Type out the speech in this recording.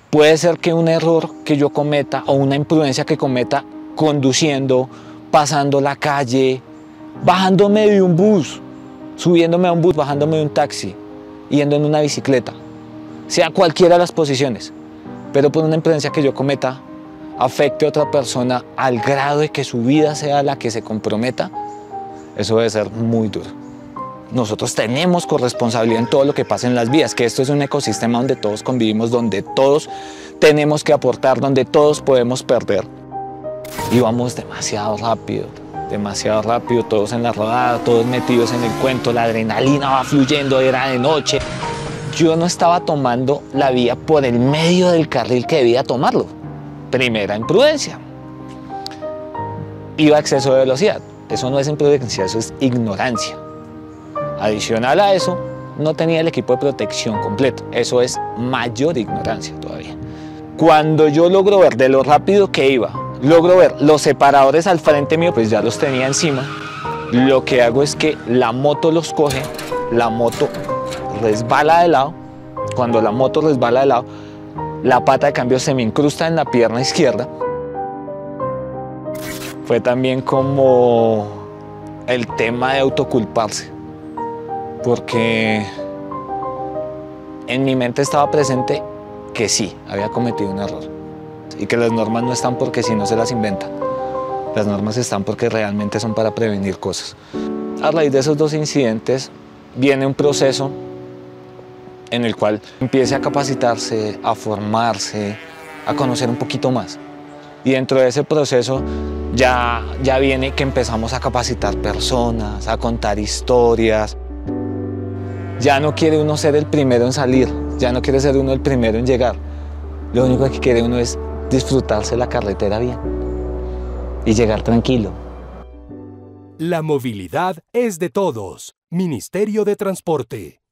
Puede ser que un error que yo cometa o una imprudencia que cometa conduciendo, pasando la calle, bajándome de un bus, subiéndome a un bus, bajándome de un taxi, yendo en una bicicleta, sea cualquiera de las posiciones, pero por una imprudencia que yo cometa afecte a otra persona al grado de que su vida sea la que se comprometa, eso debe ser muy duro. Nosotros tenemos corresponsabilidad en todo lo que pasa en las vías, que esto es un ecosistema donde todos convivimos, donde todos tenemos que aportar, donde todos podemos perder. Y vamos demasiado rápido, todos en la rodada, todos metidos en el cuento, la adrenalina va fluyendo, era de noche. Yo no estaba tomando la vía por el medio del carril que debía tomarlo. Primera imprudencia. Iba a exceso de velocidad. Eso no es imprudencia, eso es ignorancia. Adicional a eso, no tenía el equipo de protección completo. Eso es mayor ignorancia todavía. Cuando yo logro ver de lo rápido que iba, logro ver los separadores al frente mío, pues ya los tenía encima. Lo que hago es que la moto los coge, la moto resbala de lado. Cuando la moto resbala de lado, la pata de cambio se me incrusta en la pierna izquierda. Fue también como el tema de autoculparse, porque en mi mente estaba presente que sí, había cometido un error y que las normas no están porque si no se las inventan. Las normas están porque realmente son para prevenir cosas. A raíz de esos dos incidentes viene un proceso en el cual empiece a capacitarse, a formarse, a conocer un poquito más. Y dentro de ese proceso ya viene que empezamos a capacitar personas, a contar historias. Ya no quiere uno ser el primero en salir, ya no quiere ser uno el primero en llegar. Lo único que quiere uno es disfrutarse la carretera bien y llegar tranquilo. La movilidad es de todos. Ministerio de Transporte.